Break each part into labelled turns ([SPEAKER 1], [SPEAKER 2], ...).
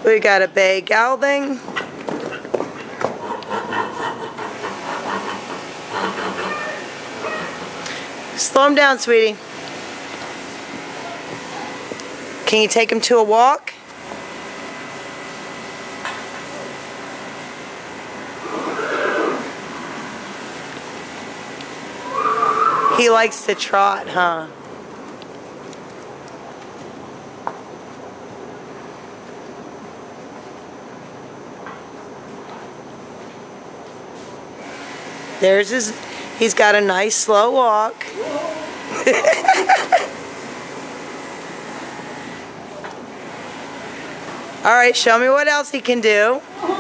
[SPEAKER 1] We got a bay gelding. Slow him down, sweetie. Can you take him to a walk? He likes to trot, huh? There's his, he's got a nice slow walk. All right, show me what else he can do.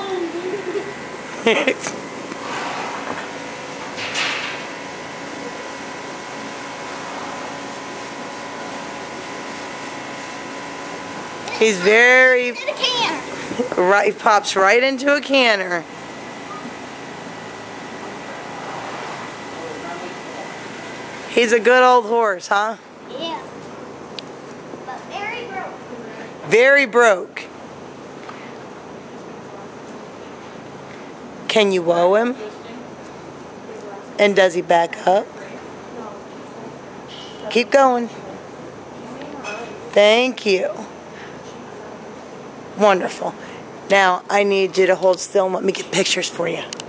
[SPEAKER 1] He's very right. He pops right into a canner. He's a good old horse, huh?
[SPEAKER 2] Yeah. But very broke.
[SPEAKER 1] Very broke. Can you woe him? And does he back up? Keep going. Thank you. Wonderful. Now I need you to hold still and let me get pictures for you.